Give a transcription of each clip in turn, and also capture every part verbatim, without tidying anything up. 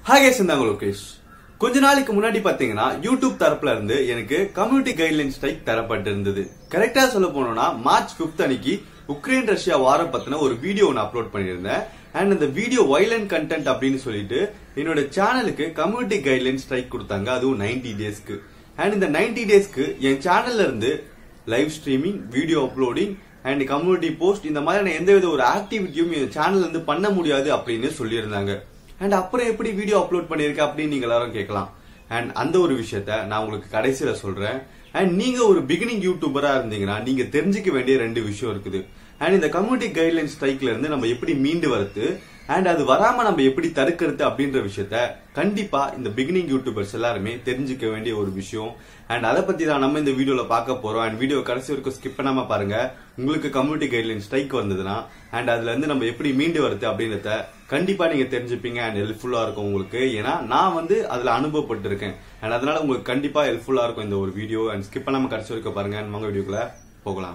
Hi guys நான் லோகேஷ். கொஞ்ச நாளைக்கு முன்னாடி பாத்தீங்கன்னா யூடியூப் தரப்புல இருந்து எனக்கு கம்யூனிட்டி கைட்லைன் ஸ்ட்ரைக் தரப்பட்டிருந்தது. கரெக்டா சொல்ல போனோம்னா மார்ச் பிப்த் அன்னைக்கு உக்ரைன் ரஷ்யா வாரம் பத்தின ஒரு வீடியோ நான் அப்லோட் பண்ணியிருந்தேன். அண்ட் அந்த வீடியோ வயலண்ட் கண்டென்ட் அப்படின்னு சொல்லிட்டு என்னோட சேனலுக்கு கம்யூனிட்டி கைட்லைன் ஸ்ட்ரைக் கொடுத்தாங்க, அதுவும் நைன்டி டேஸ்க்கு. அண்ட் இந்த நைன்டி டேஸ்க்கு என் சேனல்ல இருந்து live streaming, video uploading and community post இந்த மாதிரியான எந்தவித ஒரு ஆக்டிவிட்டியும் என் சேனல்ல இருந்து பண்ண முடியாது அப்படின்னு சொல்லியிருந்தாங்க. அண்ட் அப்புறம் எப்படி வீடியோ அப்லோட் பண்ணிருக்க அப்படின்னு நீங்க எல்லாரும் கேட்கலாம். அண்ட் அந்த ஒரு விஷயத்த நான் உங்களுக்கு கடைசியில சொல்றேன். அண்ட் நீங்க ஒரு பிகினிங் யூடியூபரா இருந்தீங்கன்னா நீங்க தெரிஞ்சுக்க வேண்டிய ரெண்டு விஷயம் இருக்குது. அண்ட் இந்த கம்யூனிட்டி கைட்லைன் ஸ்ட்ரைக்ல இருந்து நம்ம எப்படி மீண்டு வரது அண்ட் அது வராம நம்ம எப்படி தடுக்கிறது அப்படின்ற விஷயத்த கண்டிப்பா இந்த பிகினிங் யூடியூபர்ஸ் எல்லாருமே தெரிஞ்சுக்க வேண்டிய ஒரு விஷயம். அண்ட் அதை பத்தி தான் நம்ம இந்த வீடியோல பார்க்க போறோம். அண்ட் வீடியோ கடைசி வரைக்கும் ஸ்கிப் பண்ணாம பாருங்க. உங்களுக்கு கம்யூனிட்டி கைட்லைன் ஸ்ட்ரைக் வந்ததுன்னா அண்ட் அதுல இருந்து நம்ம எப்படி மீண்டு வருது அப்படின்றத கண்டிப்பா நீங்க தெரிஞ்சுப்பீங்க. அண்ட் ஹெல்ப்ஃபுல்லா இருக்கும் உங்களுக்கு. ஏன்னா நான் வந்து அதுல அனுபவப்பட்டு இருக்கேன். அண்ட் அதனால உங்களுக்கு கண்டிப்பா ஹெல்ப்ஃபுல்லா இருக்கும் இந்த ஒரு வீடியோ. அண்ட் ஸ்கிப் பண்ணாம கடைசி வரைக்கும் பாருங்க. அண்ட் வாங்க வீடியோக்குள்ள போகலாம்.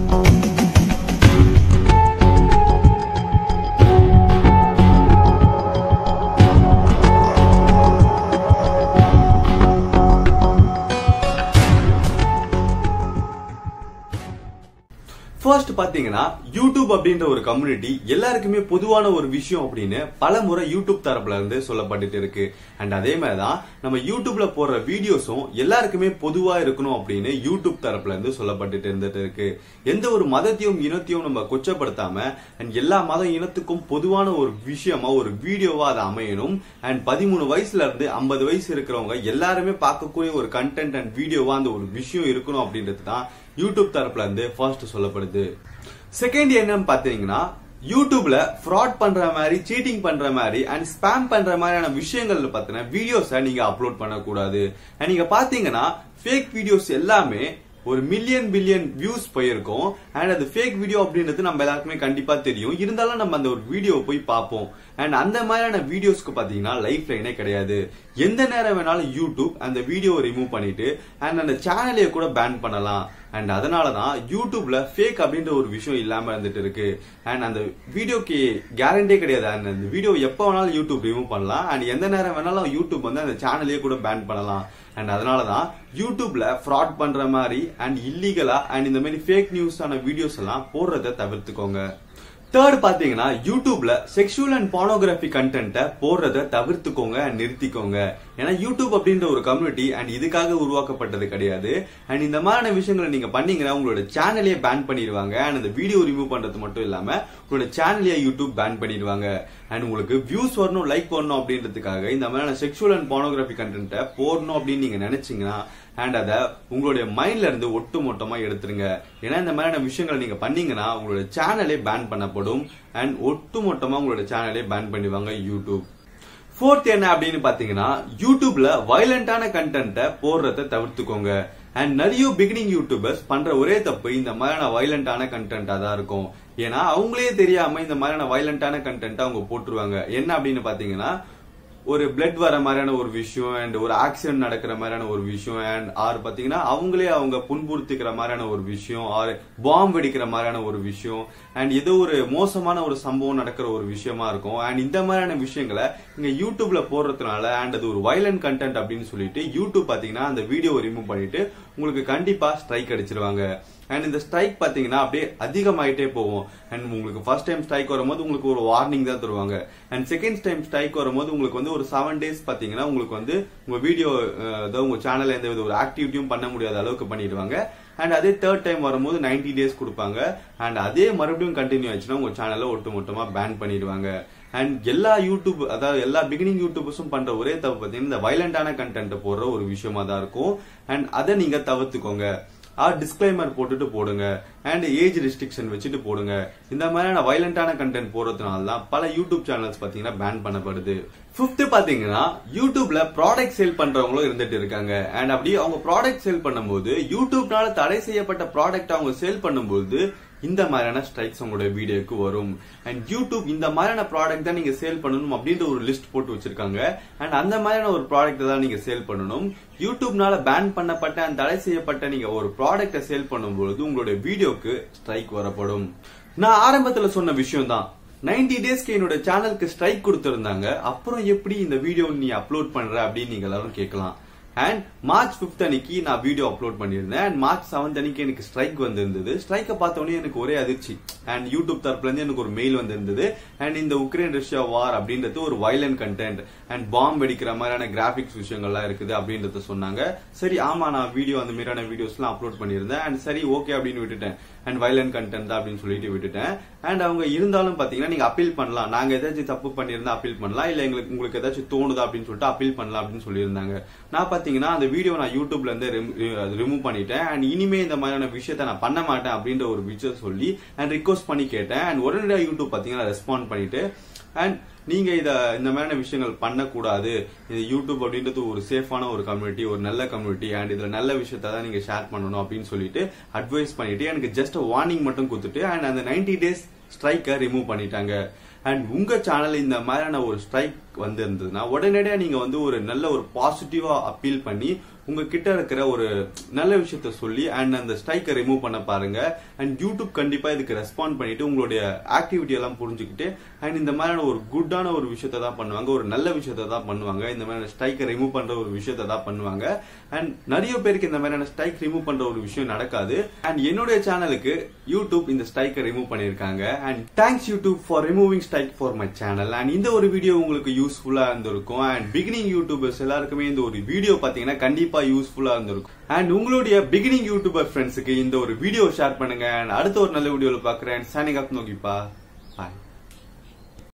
ஃபர்ஸ்ட் பாத்தீங்கன்னா யூடியூப் அப்படின்ற ஒரு கம்யூனிட்டி எல்லாருக்குமே பொதுவான ஒரு விஷயம் அப்படின்னு பல முறை யூடியூப் தரப்புல இருந்து சொல்லப்பட்டு இருக்கு. அண்ட் அதே மாதிரிதான் நம்ம யூடியூப்ல போடுற வீடியோஸும் எல்லாருக்குமே பொதுவா இருக்கணும் அப்படின்னு யூடியூப் தரப்புல இருந்து சொல்லப்பட்டு இருந்துட்டு இருக்கு. எந்த ஒரு மதத்தையும் இனத்தையும் நம்ம கொச்சப்படுத்தாம அண்ட் எல்லா மத இனத்துக்கும் பொதுவான ஒரு விஷயமா ஒரு வீடியோவா அது அமையணும். அண்ட் பதிமூணு வயசுல இருந்து ஐம்பது வயசு இருக்கிறவங்க எல்லாருமே பார்க்கக்கூடிய ஒரு கண்டென்ட் அண்ட் வீடியோவா அந்த ஒரு விஷயம் இருக்கணும் அப்படின்றது தான் யூடியூப் தரப்புல இருந்து ஃபர்ஸ்ட் சொல்லப்படுது. செகண்ட் என்னன்னு பாத்தீங்கன்னா யூடியூப்ல ஃப்ராட் பண்ற மாதிரி, சீட்டிங் பண்ற மாதிரி அண்ட் ஸ்பேம் பண்ற மாதிரியான விஷயங்கள் பத்தின வீடியோஸை நீங்க அப்லோட் பண்ணக்கூடாது. அண்ட் நீங்க பாத்தீங்கன்னா ஃபேக் வீடியோஸ் எல்லாமே ஒரு மில்லியன் பில்லியன் வியூஸ் போயிருக்கும். அண்ட் அது ஃபேக் வீடியோ அப்படின்றது நம்ம எல்லாருக்குமே கண்டிப்பா தெரியும். இருந்தாலும் நம்ம அந்த ஒரு வீடியோ போய் பார்ப்போம். அண்ட் அந்த மாதிரியான வீடியோஸ்க்கு பாத்தீங்கன்னா லைஃப் லைனே கிடையாது. எந்த நேரம் வேணாலும் யூடியூப் அந்த வீடியோவை ரிமூவ் பண்ணிட்டு அண்ட் அந்த சேனலையே கூட பேன் பண்ணலாம். அண்ட் அதனாலதான் யூடியூப்ல ஃபேக் அப்படின்ற ஒரு விஷயம் இல்லாம இருந்துட்டு இருக்கு. அண்ட் அந்த வீடியோக்கு கேரண்டியே கிடையாது. அண்ட் அந்த வீடியோ எப்ப வேணாலும் யூடியூப் ரிமூவ் பண்ணலாம். அண்ட் எந்த நேரம் வேணாலும் யூடியூப் வந்து அந்த சேனலையே கூட பேன் பண்ணலாம். அண்ட் அதனாலதான் யூடியூப்ல ஃப்ராட் பண்ற மாதிரி அண்ட் இல்லீகலா அண்ட் இந்த மாதிரி ஃபேக் நியூஸ் ஆன வீடியோஸ் எல்லாம் போடுறத தவிர்த்துக்கோங்க. தேர்ட் பாத்தீங்கன்னா யூடியூப்ல செக்ஷுவல் அண்ட் போனோகிராபி கண்டென்ட்டை போடுறத தவிர்த்துக்கோங்க அண்ட் நிறுத்திக்கோங்க. ஏன்னா யூடியூப் அப்படின்ற ஒரு கம்யூனிட்டி அண்ட் இதுக்காக உருவாக்கப்பட்டது கிடையாது. அண்ட் இந்த மாதிரியான விஷயங்களை நீங்க பண்ணீங்கன்னா உங்களோட சேனலையே பேன் பண்ணிடுவாங்க. அண்ட் அந்த வீடியோ ரிமூவ் பண்றது மட்டும் இல்லாம உங்களோட சேனலையே யூடியூப் பேன் பண்ணிடுவாங்க. அண்ட் உங்களுக்கு வியூஸ் வரணும், லைக் வரணும் அப்படின்றதுக்காக இந்த மாதிரியான செக்ஷுவல் அண்ட் போனோகிராபி கண்டென்ட்டை போடணும் அப்படின்னு நீங்க நினைச்சீங்கன்னா அண்ட் அத உங்களுடைய மைண்ட்ல இருந்து ஒட்டு மொத்தமா எடுத்துருங்க. ஏன்னா இந்த மாதிரியான விஷயங்களை நீங்க பண்ணீங்கன்னா உங்களோட சேனலே பேன் பண்ணப்படும். அண்ட் ஒட்டு மொத்தமா உங்களோட சேனலே பேன் பண்ணிடுவாங்க யூடியூப். ஃபோர்த் என்ன அப்படின்னு பாத்தீங்கன்னா யூடியூப்ல வயலண்டான கண்டென்ட்டை போடுறத தவிர்த்துக்கோங்க. அண்ட் நிறைய பிகினிங் யூடியூபர்ஸ் பண்ற ஒரே தப்பு இந்த மாதிரியான வயலண்டான கண்டென்ட்டா தான் இருக்கும். ஏன்னா அவங்களே தெரியாம இந்த மாதிரியான வயலண்டான கண்டென்ட் அவங்க போட்டுருவாங்க. என்ன அப்படின்னு பாத்தீங்கன்னா ஒரு பிளட் வர மாதிரியான ஒரு விஷயம் அண்ட் ஒரு ஆக்சிடென்ட் நடக்கிற மாதிரியான ஒரு விஷயம் அண்ட் ஆறு பாத்தீங்கன்னா அவங்களே அவங்க புண்புறுத்திக்கிற மாதிரியான ஒரு விஷயம், ஆறு பாம்பு வெடிக்கிற மாதிரியான ஒரு விஷயம் அண்ட் ஏதோ ஒரு மோசமான ஒரு சம்பவம் நடக்கிற ஒரு விஷயமா இருக்கும். அண்ட் இந்த மாதிரியான விஷயங்களை நீங்க யூடியூப்ல போடுறதுனால அண்ட் அது ஒரு வயலண்ட் கண்டென்ட் அப்படின்னு சொல்லிட்டு யூடியூப் பாத்தீங்கன்னா அந்த வீடியோவை ரிமூவ் பண்ணிட்டு உங்களுக்கு கண்டிப்பா ஸ்ட்ரைக் அடிச்சிருவாங்க. அண்ட் இந்த ஸ்ட்ரைக் பாத்தீங்கன்னா அப்படியே அதிகமாயிட்டே போகும். அண்ட் உங்களுக்கு ஃபர்ஸ்ட் டைம் ஸ்ட்ரைக் வரும்போது உங்களுக்கு ஒரு வார்னிங் தான் தருவாங்க. அண்ட் செகண்ட் டைம் ஸ்ட்ரைக் வரும்போது உங்களுக்கு வந்து ஒரு செவன் டேஸ் பாத்தீங்கன்னா உங்களுக்கு வந்து உங்க வீடியோ உங்க சேனல்ல எந்த வித ஒரு ஆக்டிவிட்டியும் பண்ண முடியாத அளவுக்கு பண்ணிடுவாங்க. அண்ட் அதே தேர்ட் டைம் வரும்போது நைன்டி டேஸ் கொடுப்பாங்க. அண்ட் அதே மறுபடியும் கண்டினியூ ஆச்சுன்னா உங்க சேனல்ல ஒட்டு மொத்தமா பேன் பண்ணிடுவாங்க. அண்ட் எல்லா யூடியூப் அதாவது எல்லா பிகினிங் யூடியூபர்ஸும் பண்ற ஒரே தப்பு பாத்தீங்கன்னா இந்த வயலண்டான கண்டென்ட் போடுற ஒரு விஷயமா தான் இருக்கும். அண்ட் அதை நீங்க தவிர்த்துக்கோங்க. டிஸ்க்ளைமர் போட்டுட்டு போடுங்க. அண்ட் ஏஜ் ரெஸ்ட்ரிக்ஷன் வச்சுட்டு போடுங்க. இந்த மாதிரியான வயலண்டான கண்டென்ட் போடுறதுனால தான் பல யூடியூப் சேனல்ஸ் பாத்தீங்கன்னா பேன் பண்ணப்படுது. பிப்த் பாத்தீங்கன்னா யூடியூப்ல ப்ராடக்ட் சேல் பண்றவங்களும் இருந்துட்டு இருக்காங்க. அண்ட் அப்படி அவங்க ப்ராடக்ட் சேல் பண்ணும்போது யூடியூப்னால தடை செய்யப்பட்ட ப்ராடக்ட் அவங்க சேல் பண்ணும்போது இந்த மாதிரியான ஸ்ட்ரைக்ஸ் உங்களுடைய வீடியோக்கு வரும். அண்ட் யூடியூப் இந்த மாதிரியான ப்ராடக்ட் தான் நீங்க சேல் பண்ணணும் அப்படின்ற ஒரு லிஸ்ட் போட்டு வச்சிருக்காங்க. அண்ட் அந்த மாதிரியான ஒரு ப்ராடக்ட் தான் நீங்க சேல் பண்ணணும். யூடியூப்னால பேன் பண்ணப்பட்ட அண்ட் தடை செய்யப்பட்ட நீங்க ஒரு ப்ராடக்ட சேல் பண்ணும்போது உங்களுடைய வீடியோக்கு ஸ்ட்ரைக் வரப்படும். நான் ஆரம்பத்துல சொன்ன விஷயம் தான் நைன்டி டேஸ்க்கு என்னோட சேனலுக்கு ஸ்ட்ரைக் கொடுத்திருந்தாங்க. அப்புறம் எப்படி இந்த வீடியோ நீ அப்லோட் பண்ற அப்படின்னு நீங்க எல்லாரும் கேட்கலாம். அண்ட் மார்ச் பிப்த் அன்னைக்கு நான் வீடியோ அப்லோட் பண்ணியிருந்தேன். அண்ட் மார்ச் செவன்த் அன்னைக்கு எனக்கு ஸ்ட்ரைக் வந்திருந்தது. ஸ்ட்ரைக்கை பார்த்தோன்னே எனக்கு ஒரே அதிர்ச்சி. அண்ட் யூடியூப் தரப்புல இருந்து எனக்கு ஒரு மெயில் வந்திருந்தது. அண்ட் இந்த உக்ரைன் ரஷ்யா வார் அப்படின்றது ஒரு வயலண்ட் கண்டென்ட் அண்ட் பாம்பு வெடிக்கிற மாதிரியான கிராபிக்ஸ் விஷயங்கள்லாம் இருக்குது அப்படின்றத சொன்னாங்க. சரி, ஆமா, நான் வீடியோ அந்த மாதிரியான வீடியோஸ் எல்லாம் அப்லோட் பண்ணியிருந்தேன். அண்ட் சரி, ஓகே அப்படின்னு விட்டுட்டேன். அண்ட் வயலண்ட் கண்டென்ட் தான் அப்படின்னு சொல்லிட்டு விட்டுட்டேன். அண்ட் அவங்க இருந்தாலும் பாத்தீங்கன்னா நீங்க அப்பீல் பண்ணலாம், நாங்க ஏதாச்சும் தப்பு பண்ணியிருந்தா அப்பீல் பண்ணலாம், இல்ல எங்களுக்கு உங்களுக்கு ஏதாச்சும் தோணுதா அப்படின்னு சொல்லிட்டு அப்பீல் பண்ணலாம் அப்படின்னு சொல்லியிருந்தாங்க. நான் பாத்தீங்கன்னா அந்த வீடியோ நான் யூடியூப்ல இருந்து ரிமூவ் பண்ணிட்டேன். அண்ட் இனிமே இந்த மாதிரியான விஷயத்த நான் பண்ண மாட்டேன் அப்படின்ற ஒரு விஷயம் சொல்லி அண்ட் ரிக்வஸ்ட் பண்ணி கேட்டேன். அண்ட் உடனடியாக யூடியூப் பாத்தீங்கன்னா ரெஸ்பாண்ட் பண்ணிட்டு அண்ட் நீங்க இத இந்த மாதிரியான விஷயங்கள் பண்ணக்கூடாது, இது யூடியூப் அப்படின்றது ஒரு சேஃபான ஒரு கம்யூனிட்டி, ஒரு நல்ல கம்யூனிட்டி, அண்ட் இதுல நல்ல விஷயத்த தான் நீங்க ஷேர் பண்ணணும் அப்படின்னு சொல்லிட்டு அட்வைஸ் பண்ணிட்டு எனக்கு ஜஸ்ட் வார்னிங் மட்டும் கொடுத்துட்டு அண்ட் அந்த நைன்டி டேஸ் ஸ்ட்ரைக்கை ரிமூவ் பண்ணிட்டாங்க. அண்ட் உங்க சேனல் இந்த மாதிரியான ஒரு ஸ்ட்ரைக் வந்து இருந்ததுன்னா உடனடியா நீங்க வந்து ஒரு நல்ல ஒரு பாசிட்டிவா அப்பீல் பண்ணி உங்க கிட்ட இருக்கிற ஒரு நல்ல விஷயத்த சொல்லி அண்ட் அந்த ஸ்ட்ரைக்கை ரிமூவ் பண்ண பாருங்க. அண்ட் யூடியூப் கண்டிப்பா இதுக்கு ரெஸ்பாண்ட் பண்ணிட்டு உங்களுடைய ஆக்டிவிட்டி எல்லாம் புரிஞ்சுக்கிட்டு அண்ட் இந்த மாதிரியான ஒரு குட்டான ஒரு விஷயத்த தான் பண்ணுவாங்க, ஒரு நல்ல விஷயத்த தான் பண்ணுவாங்க, இந்த மாதிரியான ஸ்ட்ரைக்கை ரிமூவ் பண்ற ஒரு விஷயத்த தான் பண்ணுவாங்க. அண்ட் நிறைய பேருக்கு இந்த மாதிரியான ஸ்ட்ரைக் ரிமூவ் பண்ற ஒரு விஷயம் நடக்காது. அண்ட் என்னுடைய சேனலுக்கு யூடியூப் இந்த ஸ்ட்ரைக்கை ரிமூவ் பண்ணிருக்காங்க. And thanks YouTube for removing strike for my channel. And இந்த ஒரு வீடியோ உங்களுக்கு யூஸ்ஃபுல்லா இருந்திருக்கும். அண்ட் பிகினிங் யூடியூபர்ஸ் எல்லாருக்குமே இந்த ஒரு வீடியோ பாத்தீங்கன்னா கண்டிப்பா யூஸ்ஃபுல்லா இருந்திருக்கும். அண்ட் உங்களுடைய பிகினிங் யூடியூபர் ஃப்ரெண்ட்ஸுக்கு இந்த ஒரு வீடியோ ஷேர் பண்ணுங்க. அடுத்த ஒரு நல்ல வீடியோல பாக்குறேன். சைனிங் ஆஃப் நோகிப்பா. பாய்.